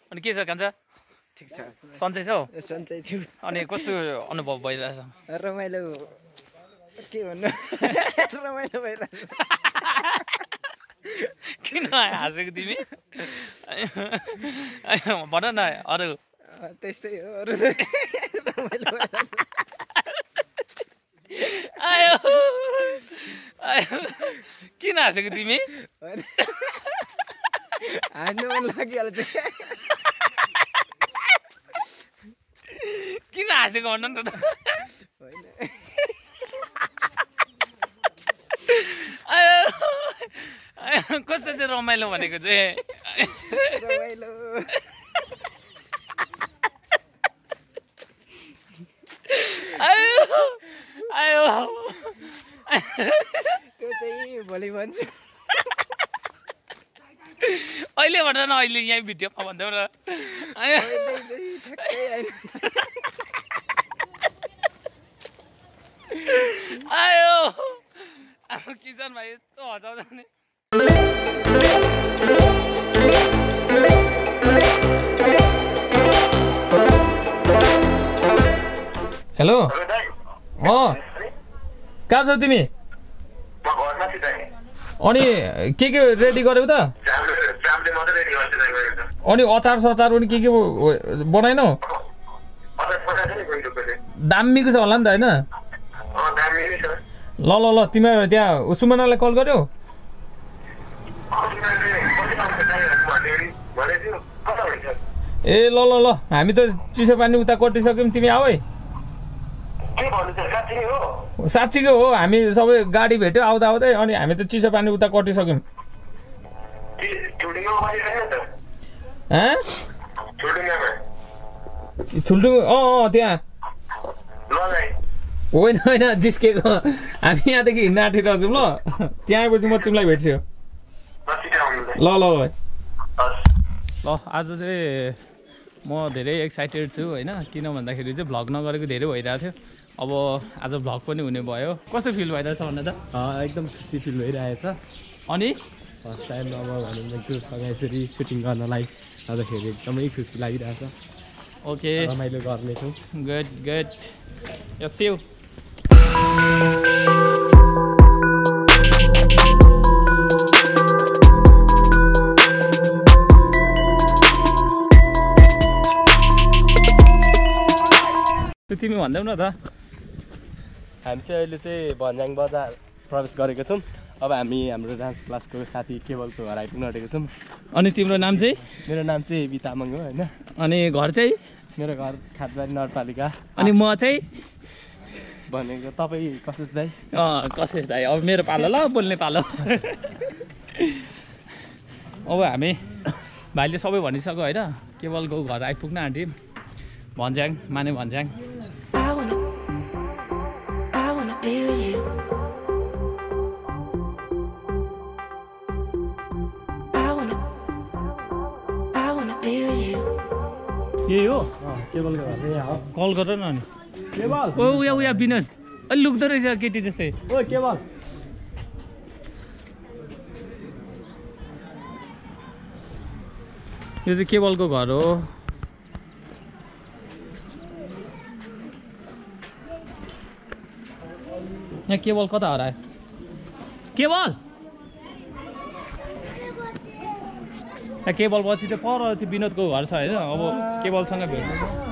अनि के छ कान्छा? ठिक छ। सन्चै छ? सन्चै छु। अनि कस्तो अनुभव भइरहेछ? रमाइलो के भन्नु रमाइलो भइरहेछ। किन हाँसेको तिमी? भन न अरू। त्यस्तै हो अरू रमाइलो भइरहेछ। आयो किन हाँसेको तिमी? हाँस्नु मन लागिहाल्छ। किन हाँसेको भन न त? आयो कस्तो चाहिँ रमाइलो भनेको चाहिँ? रमाइलो आयो आयो त्यो चाहिँ भोलि भन्छु। अहिले भन न, अहिले यहीँ भिडियोमा भन्दैौ न। आयो आयो अब किसन भाइ यस्तो हँसाउँछ नि। हेलो कहाँ छौ तिमी? अनि के रेडी गर्यौ त? अनि अचार सचार पनि के बनाएनौ? दामीको छ होला नि त होइन? ल ल ल तिमीहरू त्यहाँ सुमनालाई कल गर्यौ? ए ल ल ल हामी त चिसो पानी उता कटिसक्यौँ, तिमी आऊ है। साँच्चीको हो, हामी सबै गाडी भेट्यो आउँदा आउँदै, अनि हामी त चिसो पानी उता कटिसक्यौँ। छुल्टुङ त्यहाँ होइन होइन जिस्केको, हामी यहाँदेखि हिँड्न आँटिरहेको छौँ। ल त्यहाँ आएपछि म तिमीलाई भेट्छु। ल ल भाइ ल। आज चाहिँ म धेरै एक्साइटेड छु होइन, किन भन्दाखेरि चाहिँ भ्लग नगरेको धेरै भइरहेको थियो। अब आज भ्लग पनि हुने भयो। कस्तो फिल भइरहेछ भन्नु त? एकदम खुसी फिल भइरहेछ। अनि फर्स्ट टाइम अब भनौँ ग्रुपसँग यसरी सुटिङ गर्नलाई गर्दाखेरि एकदमै खुसी लागिरहेछ। ओके रमाइलो गर्नेछौँ। Good good yes you. तिमी भन्दैौ न त। हामी चाहिँ अहिले चाहिँ भन्ज्याङ बजार प्रवेश गरेको छौँ। अब हामी हाम्रो डान्स क्लासको साथी केवलको घर आइपुग्न आँटेको छौँ। अनि तिम्रो नाम चाहिँ? मेरो नाम चाहिँ बी तामाङ हो होइन। अनि घर चाहिँ? मेरो घर खातबारी नगरपालिका। अनि म चाहिँ भनेको तपाईँ कसेस दाइ? कसेस दाइ। अब मेरो पालो ल, बोल्ने पालो। अब हामी भाइले सबै भनिसक्यो होइन। केवलको घर आइपुग्न आँट्यौँ, भन्ज्याङ माने भन्ज्याङ। यही हो केवलको घर यहाँ हो। कल गर न। अनि केवल ओ उया विनोद अलि लुक्दो रहेछ केटी जस्तै। ओ केवल यो चाहिँ केवलको घर हो। यहाँ केवल कता हरायो? केवल केवल पछि चाहिँ पर चाहिँ विनोदको घर छ होइन। अब केवलसँग भेट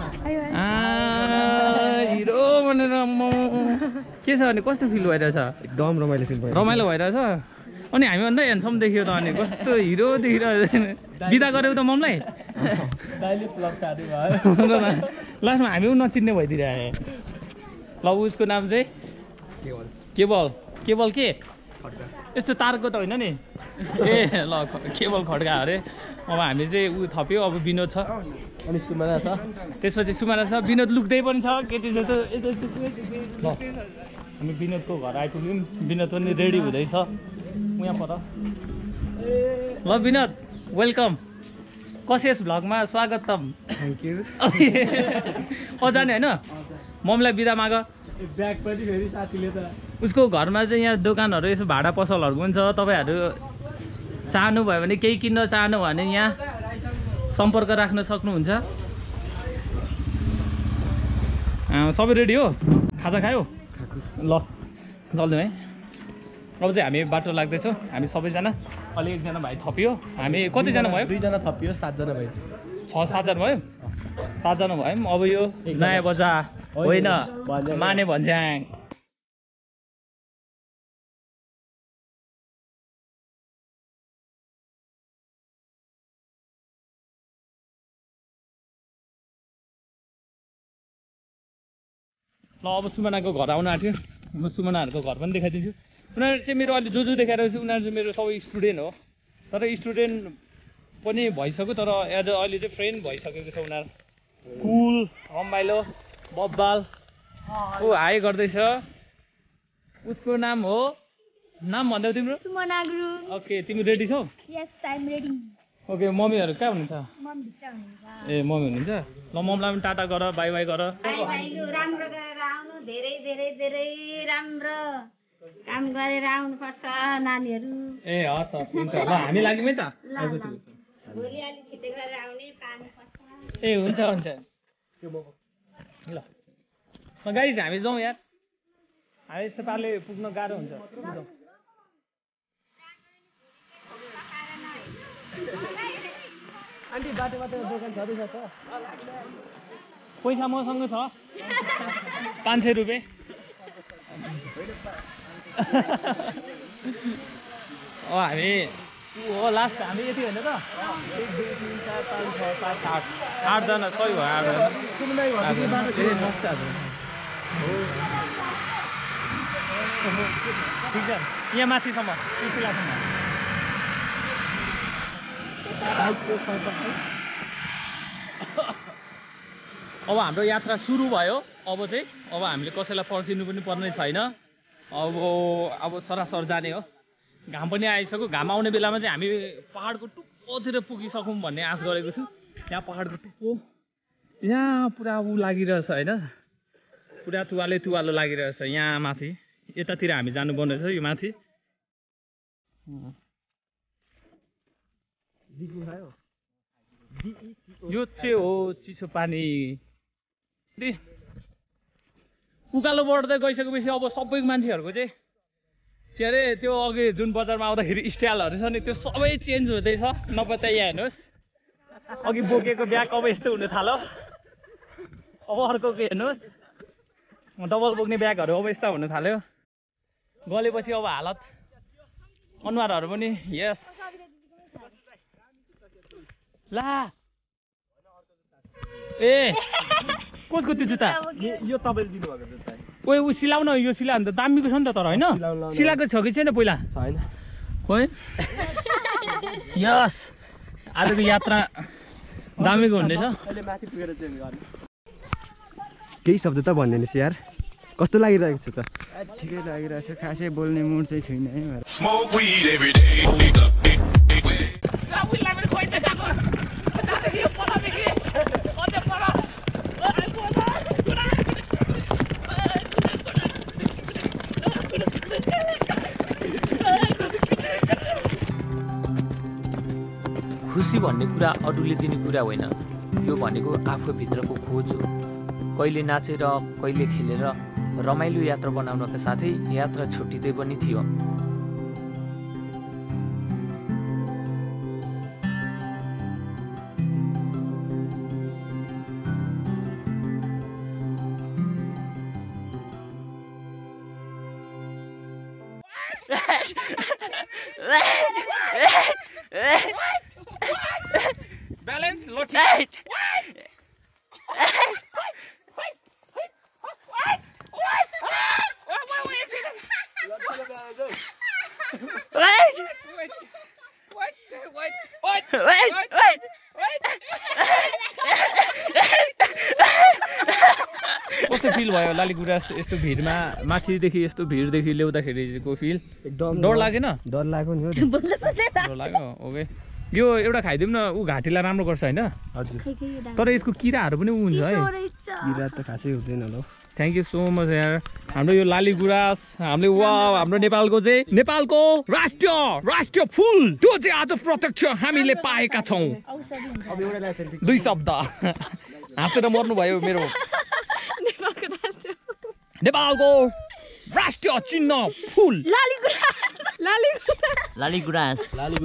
हिरो भनेर के छ भने कस्तो फिल भइरहेछ? एकदम रमाइलो फिल भयो। रमाइलो भइरहेछ। अनि हामीभन्दा ह्यान्डसम देखियो त। अनि कस्तो हिरो देखिरहेछ। बिदा गऱ्यौ त ममलाई? लास्टमा हामी पनि नचिन्ने भइदिइरहे। ल उसको नाम चाहिँ केवल। केवल के यस्तो तारको त होइन नि? ए ल केवल खड्का अरे। अब हामी चाहिँ ऊ थप्यो। अब विनोद छ अनि सुमना छ। त्यसपछि सुमना छ। विनोद लुक्दै पनि छ केटी जस्तो। ल हामी विनोदको घर आइपुग्यौँ। विनोद पनि रेडी हुँदैछ यहाँ पर। ल विनोद वेलकम कसेस भ्लगमा स्वागतम। Thank you. जाने होइन मम्मीलाई बिदा माग। ब्याग पनि फेरि साथीले त उसको घरमा चाहिँ यहाँ दोकानहरू यसो भाडा पसलहरू पनि छ। तपाईँहरू चाहनुभयो भने केही किन्न चाहनु भने यहाँ सम्पर्क राख्न सक्नुहुन्छ। सबै रेडी हो? खाजा खायो? ल चल्दिउँ है। अब चाहिँ हामी बाटो लाग्दैछौँ। हामी सबैजना, अलि एकजना भाइ थपियो। हामी कतिजना भयो? 2 जना थपियो, 7 जना भयो। 6-7 जना भयो? 7 जना भयो। अब यो नयाँ बजार होइन, माने भन्ज्याङ। ल अब सुमनाको घर आउन आँट्यो। म सुमनाहरूको घर पनि देखाइदिन्छु। उनीहरू चाहिँ मेरो अहिले जो देखाएर चाहिँ उनीहरू चाहिँ मेरो सबै स्टुडेन्ट हो। तर स्टुडेन्ट पनि भइसक्यो, तर एज अहिले चाहिँ फ्रेन्ड भइसकेको छ उनीहरू। कुल रमाइलो बब्बाल ऊ हाई गर्दैछ। उसको नाम हो, नाम भन्दैौ तिम्रो? सुमना गुरुङ। ओके, तिमी रेडी छौ? Yes, I am ready. Okay, मम्मीहरू कहाँ हुनुहुन्छ? मम्मी भित्र हुनुहुन्छ। ए मम्मी हुनुहुन्छ? ल मम्मीलाई पनि टाटा गर, बाई बाई गर। बाई बाई, लु राम्रो गरेर आउनु। धेरै धेरै धेरै राम्रो काम गरेर आउनुपर्छ नानीहरू। ए हस् हस्, हुन्छ। ल हामी लाग्यौँ है त। भोलि अलिक छिटो गरेर आउने, पानी पर्छ। ए हुन्छ हुन्छ। ल गाइज हामी जाउँ यार, हामी यस्तो पाराले पुग्न गाह्रो हुन्छ। आन्टी बाटो बाटो दोकान छँदैछ? पैसा मसँग छ 500 रुपियाँ। हामी हो लास्ट, हामी यति होइन त? 1 2 3 4 5 6 7 8 8जना सही भयो। 8जना ठिक छ। यहाँ माथिसम्म उसिलासम्म। अब हाम्रो यात्रा सुरु भयो। अब हामीले कसैलाई पर्खिनु पनि पर्ने छैन। अब सरासर जाने हो। घाम पनि आइसक्यो। घाम आउने बेलामा चाहिँ हामी पहाडको टुप्पोतिर पुगिसकौँ भन्ने आश गरेको छु। यहाँ पहाडको टुप्पो यहाँ पुरा ऊ लागिरहेछ होइन, पुरा तुवालो लागिरहेछ यहाँ माथि। यतातिर हामी जानुपर्ने छ। यो माथि यो चाहिँ हो चिसो पानी। उकालो बढ्दै गइसकेपछि अब सबै मान्छेहरूको चाहिँ के अरे त्यो अघि जुन बजारमा आउँदाखेरि स्टाइलहरू छ नि त्यो सबै चेन्ज हुँदैछ। नभए त यहाँ हेर्नुहोस्, अघि बोकेको ब्याग अब यस्तो हुन थाल्यो। अब अर्को हेर्नुहोस्, डबल बोक्ने ब्यागहरू अब यस्तो हुन थाल्यो। गलेपछि अब हालत अनुहारहरू पनि यस ला। ए कसको त्यो जुत्ता? यो तपाईँले दिनुभएको जुत्ता। ओए ऊ सिलाउ न, यो सिला भने त दामीको छ नि त। तर होइन सिलाएको छ कि छैन पहिला? छैन। खोइ यस आजको यात्रा दामीको हुनेछ। अहिले माथि पुगेर चेन्ज गर्ने। केही शब्द त भन्दैनस् यार, कस्तो लागिरहेको छ त? ठिकै लागिरहेछ, खासै बोल्ने मुड चाहिँ छैन है। खुसी भन्ने कुरा अरूले दिने कुरा होइन, यो भनेको आफूभित्रको खोज हो। कहिले नाचेर कहिले खेलेर रमाइलो यात्रा बनाउनका साथै यात्रा छुट्टिँदै पनि थियो। Balance, Lottie. कस्तो फिल भयो लालीगुराँस यस्तो भिडमा? माथिदेखि यस्तो भिडदेखि ल्याउँदाखेरिको फिल एकदम डर लागेन? डर लाग्यो नि। डर लाग्यो। ओके, यो एउटा खाइदिउँ न, ऊ घाँटीलाई राम्रो गर्छ होइन? हजुर। तर यसको किराहरू पनि हुन्छ है। किरा त खासै हुँदैन होला। थ्याङ्क यू सो मच यार हाम्रो यो लाली गुराँस हामीले वा हाम्रो नेपालको चाहिँ नेपालको राष्ट्रिय फुल त्यो चाहिँ आज प्रत्यक्ष हामीले पाएका छौँ 2 शब्द हाँसेर मर्नुभयो मेरो नेपालको राष्ट्रिय चिन्ह फुल लाली गुराँस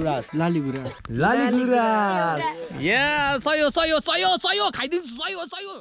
या सयो खाइदिन्छु सयो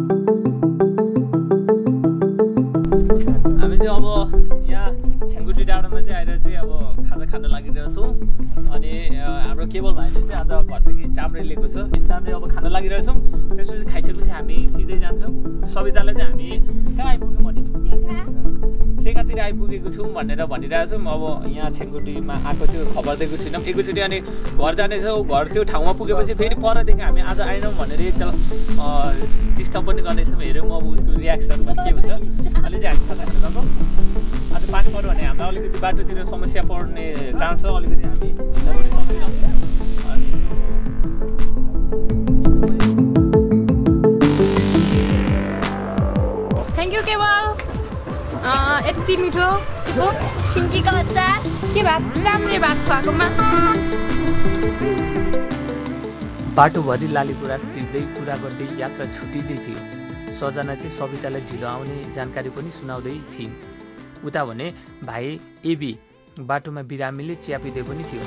हामी चाहिँ अब यहाँ छेङ्गुटी डाँडामा चाहिँ आएर चाहिँ अब खाजा खान लागिरहेको छौँ अनि हाम्रो केवल भाइले चाहिँ आज घरदेखि चाम्रे लिएको छ चाम्रे अब खान लागिरहेको छौँ त्यसपछि खाइसकेपछि हामी सिधै जान्छौँ सवितालाई चाहिँ हामी कहाँ आइपुग्यौँ भने सेकातिर आइपुगेको छौँ भनेर भनिरहेको छौँ अब यहाँ छेङ्गुटीमा आएको थियो खबर दिएको छैनौँ एकैचोटि अनि घर जानेछौँ घर त्यो ठाउँमा पुगेपछि फेरि परदेखि हामी आज आएनौँ भनेर एकताल डिस्टर्ब पनि गर्दैछौँ हेरौँ अब उसको रियाक्सन पनि के हुन्छ अहिले चाहिँ हामी खाजा खान गएको आज पानी पऱ्यो भने हामीलाई अलिकति बाटोतिर समस्या पर्ने चान्स छ अलिकति हामी हिँड्न पनि सक्दैनौँ अनि थ्याङ्क यू केवल यति मिठो सिन्कीको अचार के भात चाम्रे भात खुवाएकोमा बाटोभरि लाली गुराँस टिप्दै कुरा गर्दै यात्रा छुटिँदै थियो सजना चाहिँ सवितालाई ढिलो आउने जानकारी पनि सुनाउँदै थिइन् उता भने भाइ एबी बाटोमा बिरामीले चिया पिँदै पनि थियो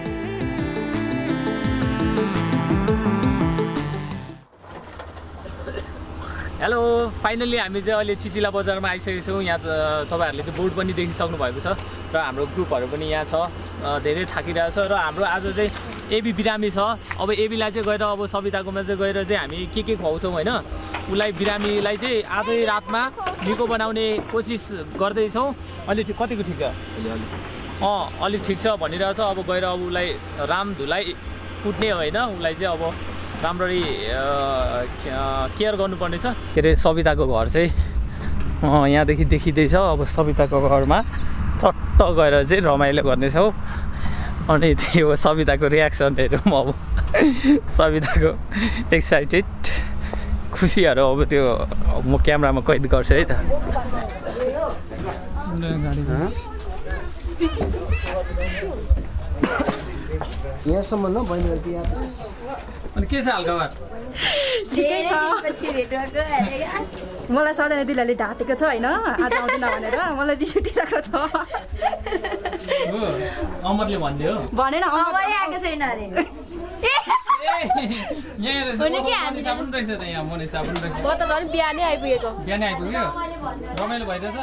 हेलो फाइनली हामी चाहिँ अहिले चिचिला बजारमा आइसकेको छौँ यहाँ तपाईँहरूले चाहिँ बोर्ड पनि देखिसक्नु भएको छ र हाम्रो ग्रुपहरू पनि यहाँ छ धेरै थाकिरहेको छ र हाम्रो आज चाहिँ एबी बिरामी छ अब एबीलाई चाहिँ गएर अब सविताकोमा चाहिँ गएर चाहिँ हामी के खुवाउँछौँ होइन उसलाई बिरामीलाई चाहिँ आजै रातमा निको बनाउने कोसिस गर्दैछौँ अलि कतिको ठिक छ अलिक ठिक छ भनिरहेको छ अब गएर अब उसलाई रामधुलाई कुट्ने होइन उसलाई चाहिँ अब राम्ररी केयर गर्नुपर्ने छ के अरे सविताको घर चाहिँ यहाँदेखि देखिँदैछ अब सविताको घरमा चट्ट गएर चाहिँ रमाइलो गर्नेछौँ अनि त्यो सविताको रियाक्सन हेरौँ अब सविताको एक्साइटेड खुसीहरू अब त्यो म क्यामेरामा कैद गर्छु है त यहाँसम्म न बहिनी अनि के छ हालखबर मलाई सधैँ दिदीले ढाँटेको छ होइन आज आउँदैन भनेर मलाई रिस उठिरहेको छ अमरले भनिदियो भनेन आएको छैन अरे म त झन् बिहानै आइपुगेको बिहानै आइपुग्यो रमाइलो भइरहेछ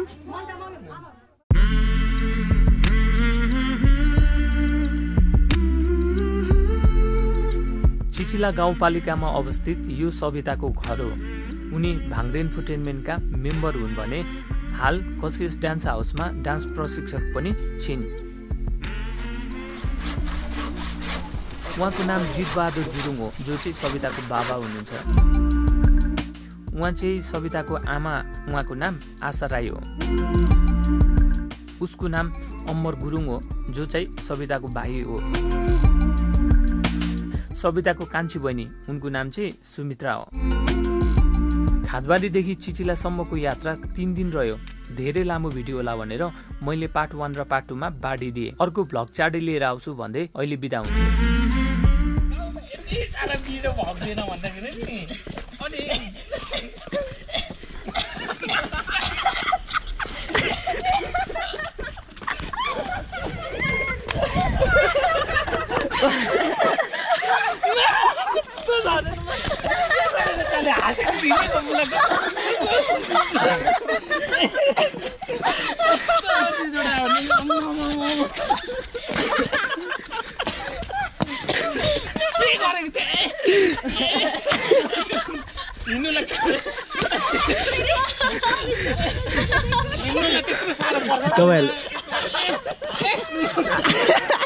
चिचिला गाउँपालिकामा अवस्थित यो सविताको घर हो उनी भाङरे इन्फोटेनमेन्टका मेम्बर हुन् भने हाल कसिस डान्स हाउसमा डान्स प्रशिक्षक पनि छिन् उहाँको नाम जितबहादुर गुरुङ हो जो चाहिँ सविताको बाबा हुनुहुन्छ उहाँ चाहिँ सविताको आमा उहाँको नाम आशा राई हो उसको नाम अमर गुरुङ हो जो चाहिँ सविताको भाइ हो सविताको कान्छी बहिनी उनको नाम चाहिँ सुमित्रा हो खादबारीदेखि चिचिलासम्मको यात्रा 3 दिन रह्यो धेरै लामो भिडियो होला भनेर मैले पार्ट 1 र पार्ट 2 मा बाँडिदिएँ अर्को भ्लग चाँडै लिएर आउँछु भन्दै अहिले बिदा हुन्छु तपाईहरु